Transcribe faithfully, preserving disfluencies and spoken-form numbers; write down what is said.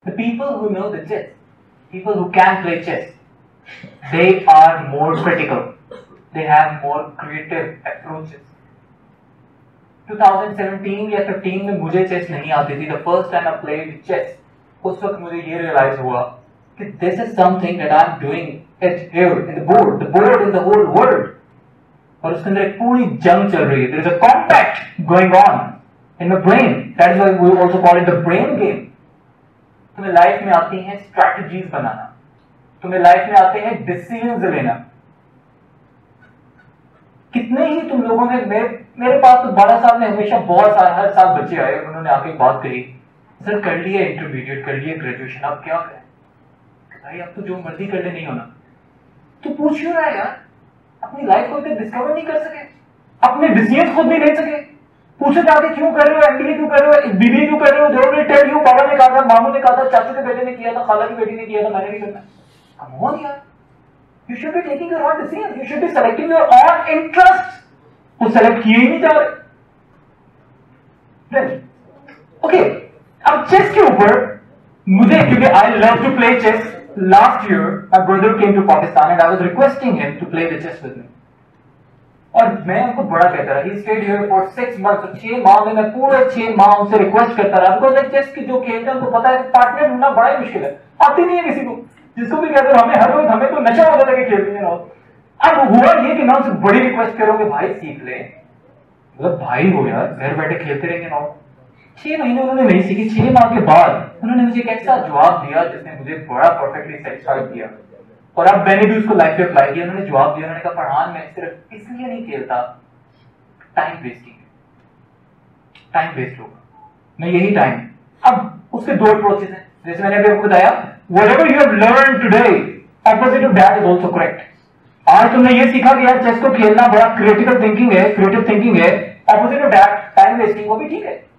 The people who know the chess, people who can play chess, they are more critical. They have more creative approaches. twenty seventeen या fifteen में मुझे chess नहीं आती थी. The first time I played chess, उस वक्त मुझे ये realize हुआ कि this is something that I'm doing it here in the board, the board in the whole world. और उसके अंदर एक पूरी जंग चल रही है. There is a combat going on in my brain. That is why we also call it the brain game. तुम्हें लाइफ में आती हैं स्ट्रैटेजीज बनाना, तुम्हें लाइफ में आते हैं डिसीजंस लेना. कितने ही तुम लोगों में, मेरे मेरे पास तो बारह साल में हमेशा बहुत सारे हर साल बच्चे आए, उन्होंने आके बात कही, सर कर लिया इंटरमीडिएट, कर लिया ग्रेजुएशन, अब क्या करें? भाई अब तो जो मर्जी कर ले नहीं होना. तो पूछ क्यों रहा है यार? अपनी लाइफ को इतना डिस्कवर नहीं कर सके, अपने डिसीजन खुद नहीं ले सके. पूछे जाके क्यों कर रहे हो, एमबीए क्यों कर रहे हो, बीबीए क्यों कर रहे हो? दे विल टेल यू, पापा ने कहा था, मामू ने कहा था, चाचू के बेटे ने किया था, खाला की बेटी ने किया था, मैंने भी करना. कम ऑन यार, you should be taking your own decisions, you should be selecting your own interests. वो सेलेक्ट किए ही नहीं जा रहे. ओके, अब चेस के ऊपर मुझे, क्योंकि I love to play chess, last year my brother came to Pakistan and I was requesting him to play the chess with me. और मैं उनको बड़ा कहता रहा, he stayed here for six months, छह माह में मैं पूरे छह माह उनसे रिक्वेस्ट करता रहा, बिकॉज चेस की जो खेलते हैं उनको पता है पार्टनर ढूंढना बड़ा ही मुश्किल है, आती नहीं है किसी को. जिसको भी कहते हो हमें हर रोज हमें तो नशा होता था कि खेलते हैं. अब हुआ ये कि मैं उनसे बड़ी रिक्वेस्ट करोगे, भाई सीख ले, मतलब भाई हो यार, घर बैठे खेलते रहेंगे ना. छह महीने उन्होंने नहीं सीखी. छह माह के बाद उन्होंने मुझे एक ऐसा जवाब दिया जिसने मुझे बड़ा परफेक्टली सेटिस्फाइड किया, और अब मैंने भी उसको लाइफ पे अप्लाई किया. उन्होंने जवाब दिया, उन्होंने कहा फरहान मैं सिर्फ इसलिए नहीं खेलता, टाइम वेस्टिंग है, टाइम वेस्ट होगा. मैं यही टाइम, अब उसके दो अप्रोचेस हैं, जैसे मैंने अभी आपको बताया, whatever you have learned today, opposite of that is also correct. आज तुमने ये सीखा कि यार चेस को खेलना बड़ा क्रिटिकल थिंकिंग है, क्रिएटिव थिंकिंग है, opposite of that time wasting, वो भी ठीक है.